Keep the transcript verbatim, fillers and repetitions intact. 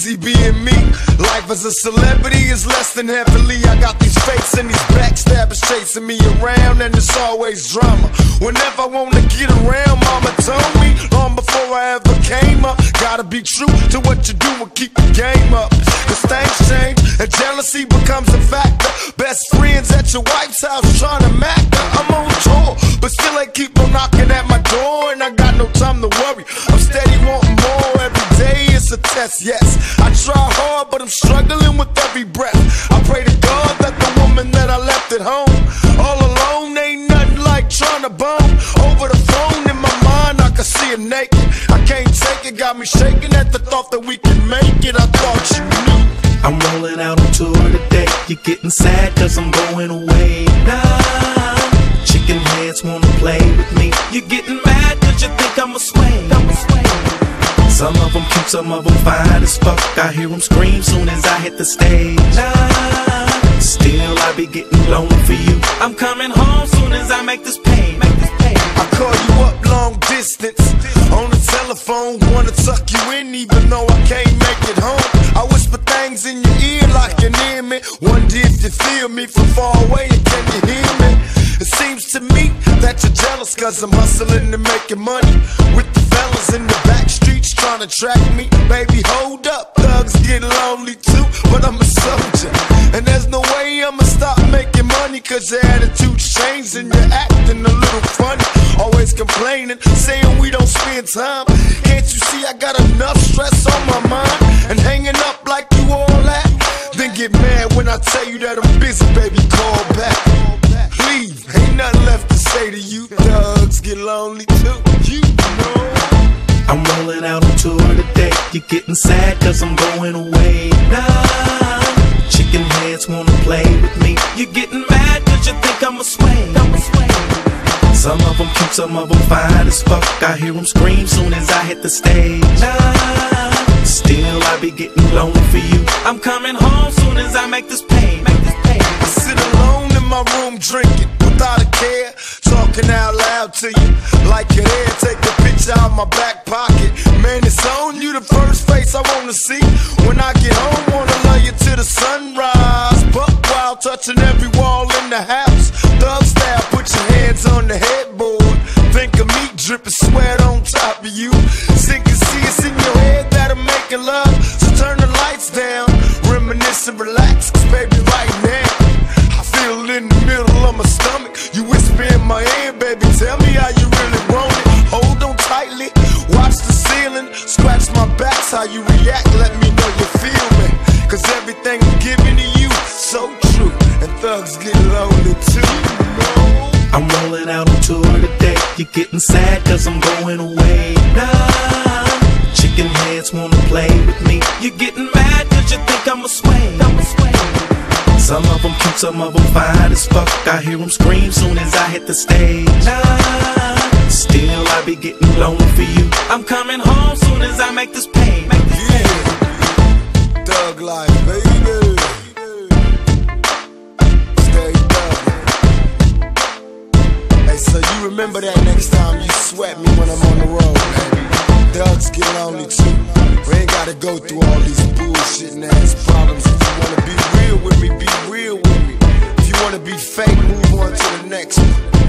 easy being me. Life as a celebrity is less than heavily. I got these fakes and these backstabbers chasing me around, and it's always drama. Whenever I wanna get around, mama told me long before I ever came up, gotta be true to what you do and keep the game up. Cause things change and jealousy becomes a factor. Best friends at your wife's house trying to mack her. I'm on tour, but still they keep on knocking at my door, and I got no time to worry. I'm steady wanting more. Every day it's a test, yes. I try hard, but I'm struggling with every breath. I pray to God that the woman that I left at home all alone ain't nothing like trying to bone. Over the phone in my mind I can see her naked. I can't take it, got me shaking at the thought that we can make it. I thought you knew. I'm rolling out on tour today. You're getting sad cause I'm going away now. Chicken heads wanna play with me. You're getting mad cause you think I'm a sway. I'm a sway. Some of them cute, some of them fine as fuck. I hear them scream soon as I hit the stage. Nah, still I be getting lonely for you. I'm coming home soon as I make this pay. Make this pay. I call you up long distance on the telephone, wanna tuck you in even though I can't make it home. I whisper things in your ear like you near me. Wonder if you feel me from far away and can you hear me? It seems to me that you're jealous cause I'm hustling and making money with the fellas in the back streets trying to track me. Baby, hold up, thugs get lonely too, but I'm a soldier, and there's no way I'ma stop making money cause your attitude's changed and you're acting a little funny. Always complaining, saying we don't spend time. Can't you see I got enough stress on my mind? And hanging up like you all that? Then get mad when I tell you that I'm busy, baby, call back. Leave, ain't nothing left to say to you. Thugs get lonely too, you know. I'm rolling out on tour today. You're getting sad cause I'm going away now. Chicken heads wanna play with me. You're getting mad cause you think I'm a sway. I'm a sway. Some of them cute, some of them fine as fuck. I hear them scream soon as I hit the stage. Nah, still I be getting lonely for you. I'm coming home soon as I make this pay. Make this pay. I sit alone in my room drinking without a care, talking out loud to you like you're there. Take a picture out my back pocket. Man, it's on you, the first face I wanna see. When I get home, wanna love you to the sunrise. Buck wild, touching every wall in the house. Thug style, put your hands on the headboard. Think of me dripping sweat on top of you. Think and see it's in your head that I'm making love. So turn the lights down, reminisce and relax, cause baby right now I feel it in the middle of my stomach. You whisper in my ear, baby, tell me how you really want it. Hold on tightly, watch the ceiling, scratch my back's how you react, let me know you feel me. Cause everything I'm giving to you, so true, and thugs get lonely too, you know. I'm rolling out on tour today. You're getting sad cause I'm going away now. Chicken heads wanna play with me. You're getting mad cause you think I'm a sway. I'm a sway. Some of them cute, some of them fine as fuck. I hear them scream soon as I hit the stage. Nah, still I be getting lonely for you. I'm coming home soon as I make this pay. Make this yeah. Pay. Thug life, baby. Stay thuggin'. Hey, so you remember that next time you sweat me when I'm on the road, baby. Thugs get lonely too. We ain't gotta go through all these bullshitting ass problems. If you wanna be real with me, be real with me. If you wanna be fake, move on to the next one.